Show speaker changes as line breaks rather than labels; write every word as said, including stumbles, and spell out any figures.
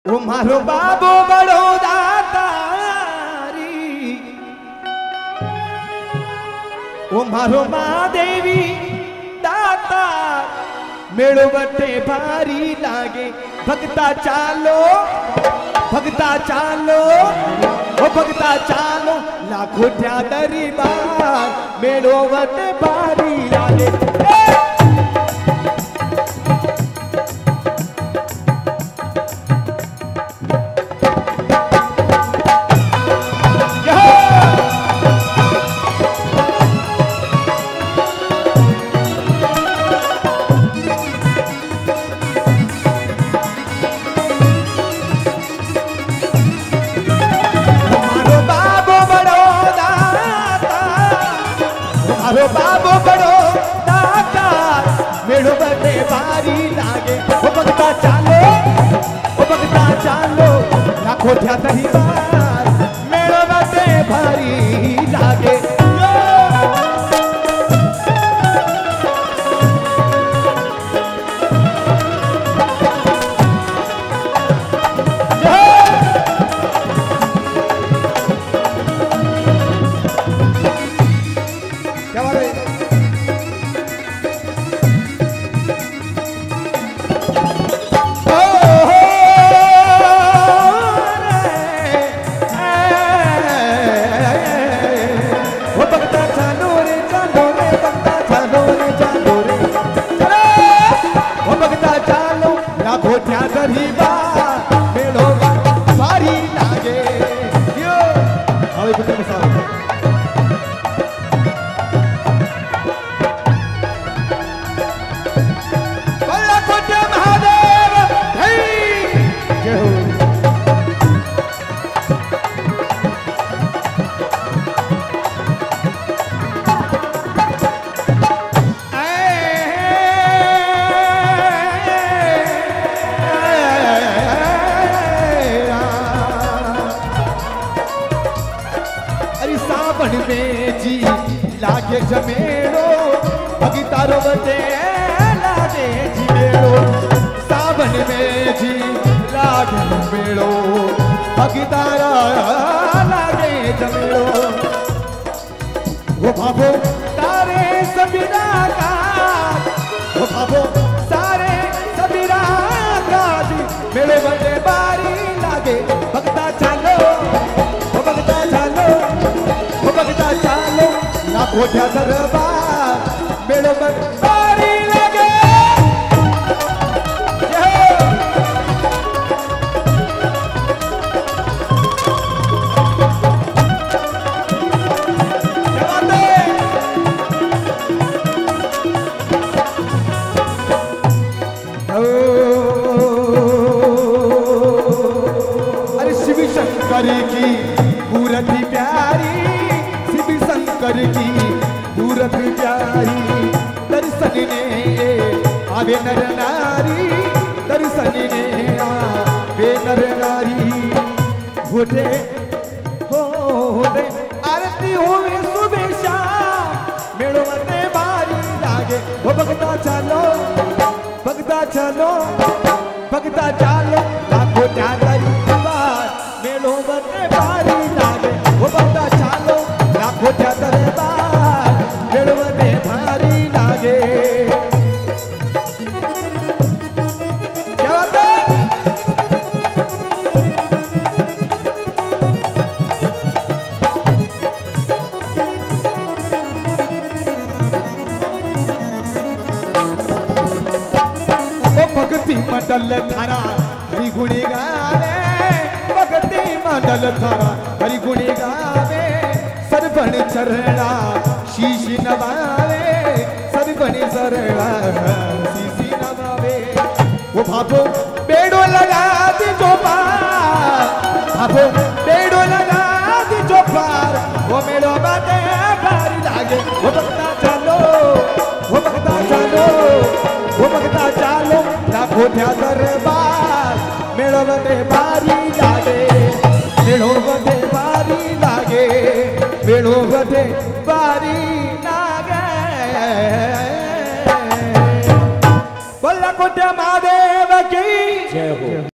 ओ मारो बाबो बड़ो दातारी, ओ मारो महादेवी दाता मेड़ो बटे भारी लागे। भगता चालो भगता चालो ओ भगता चालो लाखों ठ्या दरबार मेड़ो बटे भारी लागे। अरे बाबो बड़ो दाता मेड़ो बटे भारी लागे। ओ भगता चालो ओ भगता चालो लाखों ठ्या दरबार मेड़ो बटे भारी लागे। में जी लागे जमेड़ो भगतारो बटे लागे जिमेड़ो। सावन में जी लागे जमेड़ो भगतारा लागे जमेड़ो। वो भाभो तारे सबीरा का वो भाभो सारे सबीरा का जी मेरे बटे बारी लागे। भगता चालो वो भगता चालो भगता चालो लाखों ठ्या दरबार मेड़ो बटे भारी लागे। अरे शिव शंकर की मूर्ति प्यारी, शिव शंकर की मूर्ति प्यारी। दर्शन ने आवे नर नारी, दर्शन ने आवे नर नारी। होते हो होते आरती होवे सुबह शाम मेड़ो बटे भारी लागे। वो भगता चालो भगता चालो भगता चालो लाखों ठ्या दरबार मेड़ो बटे भारी लागे। वो भगता चालो लाखों ठ्या दरबार मेड़ो बटे भारी लागे। क्या बात है? भक्ति मंडल थारा हरि गुणी गावे, भक्ति मंडल थारा हरि गुणी गावे। सरबण चरणा शीश नवावे, सरबण चरणा शीश नवावे। वो भाभो बेड़ो लगा दी जो पार, भाभो बेड़ो लगा दी जो पार वो मेड़ो बटे भारी लागे। वो भगता चालो वो भगता चालो वो भगता चालो लाखों ठ्या दरबार मेड़ो बटे भारी लागे। मेड़ो बटे भारी लागे मेड़ो बटे भारी लागे। बोला कोट्या महादेव की जय हो।